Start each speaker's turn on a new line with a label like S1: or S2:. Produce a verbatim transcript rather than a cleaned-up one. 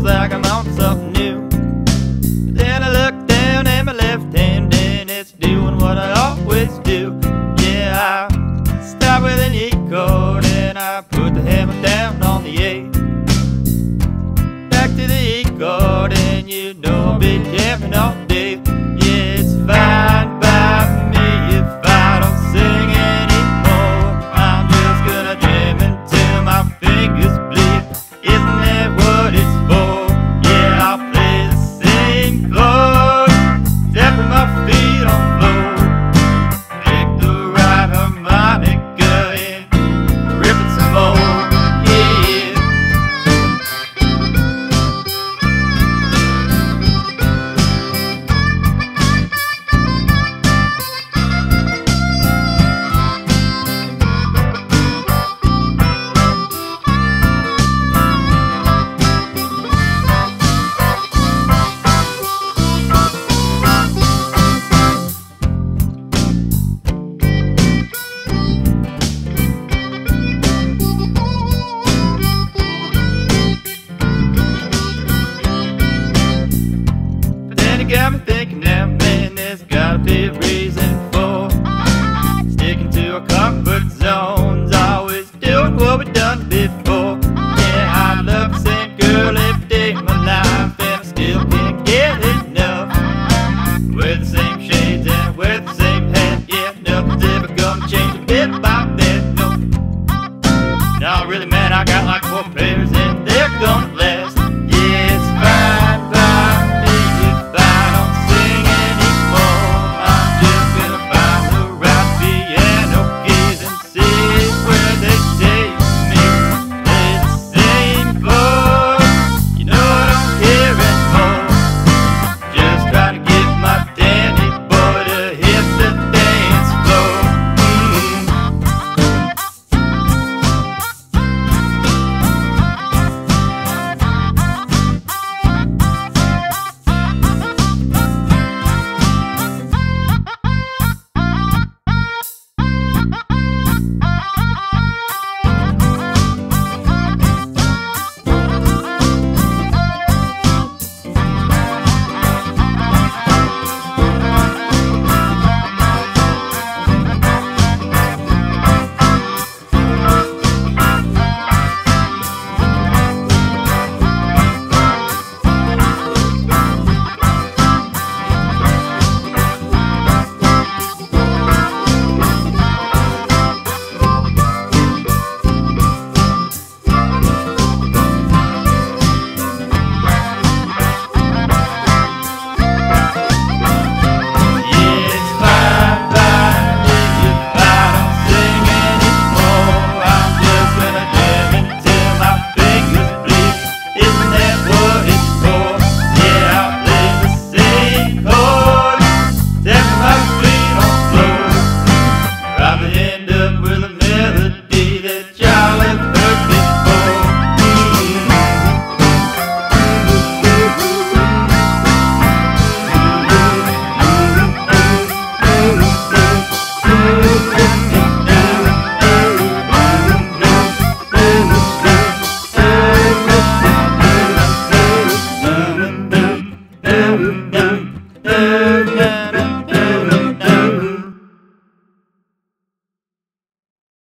S1: feels like I'm on something new. But then I look down at my left hand and it's doing what I always do. Yeah, I start with an E chord and I put the hammer down on the A. Back to the E chord and you know I'll be jamming all day. Yeah, it's fine by me if I don't sing anymore. I'm just gonna jam until my fingers bleed. Isn't that what it's for? Yeah, I'll play the same chord, tapping my feet on the floor. Pick the right harmonica and rip it some more. Got me thinking now, man, there's gotta be a reason for sticking to our comfort zones, always doing what we've done before. Yeah, I love the same girl every day of my life, and I still can't get enough. Wear the same shades and wear the same hat. Yeah, nothing's ever gonna change a bit about that, no. No, really, man, I got like four pairs and they're gonna last. Yeah, it's fine by
S2: Boom.